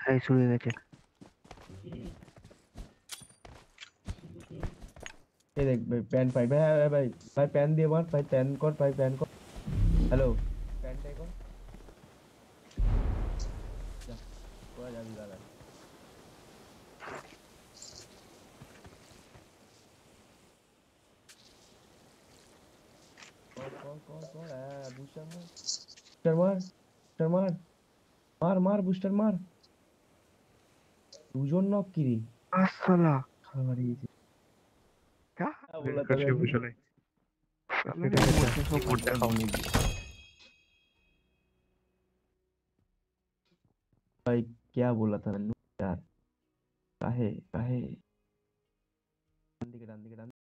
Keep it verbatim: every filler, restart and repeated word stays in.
এই শুরু হয়ে গেছে। ये देख भाई पैन भाई भाई भाई भाई भाई पैन दिए मार भाई पैन कर भाई पैन कर हेलो पैन टे कर जा पूरा जा भी गाला कौन कौन कौन कौन है बूस्टर मार बूस्टर मार बूस्टर मार मार मार बूस्टर मार দুজন নক কিরি আসসালা খাবারে क्या क्या बोला था करके मैंने पूछ ले साला बेटा ने बेटा मुझे सब कीबोर्ड बोला। दिखाओ नहीं भाई क्या बोला था मैंने यार काहे काहे डांदी के डांदी के डांदी